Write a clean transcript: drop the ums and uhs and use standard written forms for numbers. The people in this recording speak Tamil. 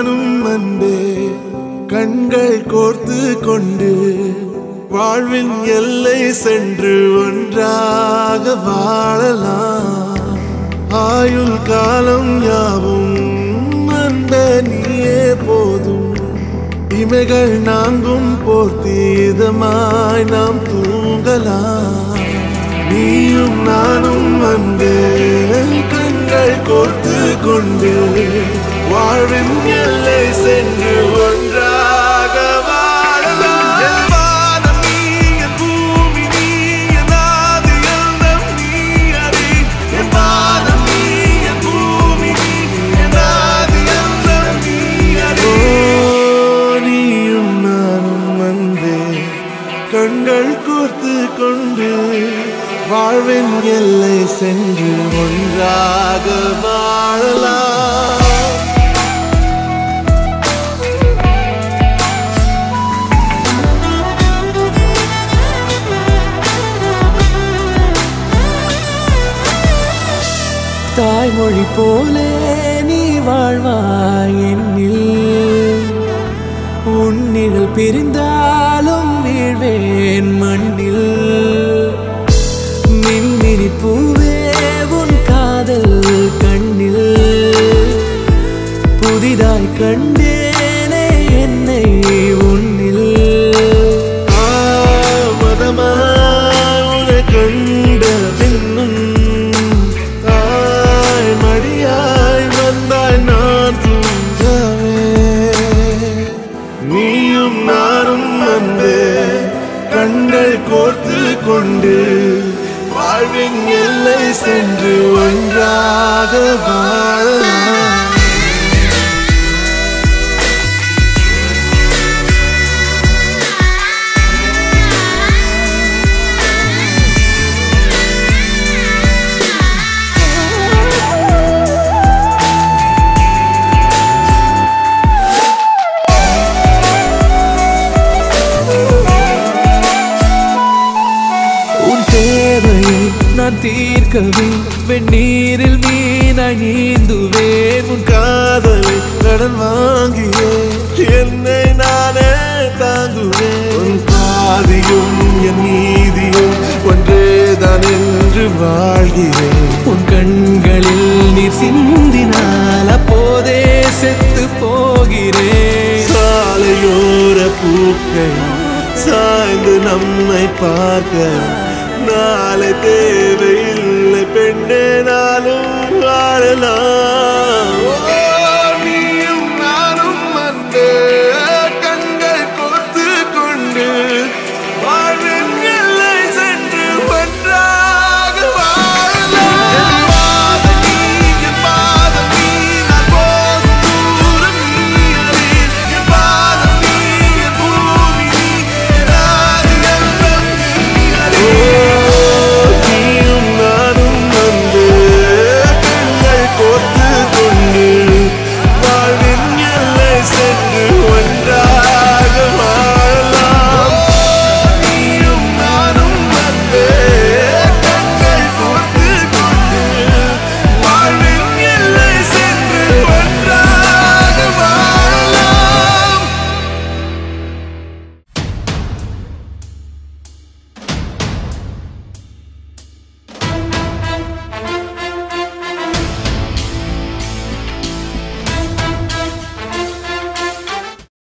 நானும் அன்பே கண்கள் கோர்த்து கொண்டு வாழ்வின் எல்லை சென்று ஒன்றாக வாழலாம். ஆயுள் காலம் யாவும் அன்பே நீயே போதும். இமைகள் நான்கும் போர்த்தீதமாய் நாம் தூங்கலாம். நீயும் நானும் அன்பே கண்கள் கோர்த்து கொண்டு வாழ்வின் எல்லை சென்று ஒன்றாக வாழலாம். என் வானம் நீ, என் பூமி நீ, என் ஆதி எல்லாம் நீ அறி. என் வானம் நீ, என் பூமி நீ, என் ஆதி எல்லாம் நீ அறி. நீயும் நானும் அன்பே கண்கள் கோர்த்து கொண்டு வாழ்வின் எல்லை சென்று ஒன்றாக வாழலாம். தாய்மொழி போலே நீ வாழ்வாய் என்னில். உன்னில் பிரிந்தாலும் வீழ்வேன் மண்ணில். மின்மினி பூவே உன் காதல் கண்ணில். புதிதாய் கண்டேனே என்னை உன்னில். மதமாய் உன்னை கண்ட பின்னும் தாய் மடியாய் வந்தாய் நான் தூங்கவே. நீயும் நானும் அன்பே கண்கள் கோர்த்து கொண்டு வாழ்வின் எல்லை சென்று ஒன்றாக வாழலாம். நான் தீர்க்கவே வெந்நீரில் மீனாய் நீந்துவேன். உன் காதலை கடன் வாங்கியே என்னை நானே தாங்குவேன். உன் பாதியும் என் நீதியும் ஒன்றேதான் என்று வாழ்கிறேன். உன் கண்களில் நீர் சிந்தினால் அப்போதே செத்து போகிறேன். சாலையோர பூக்கள் சாய்ந்து நம்மை பார்க்க நாளை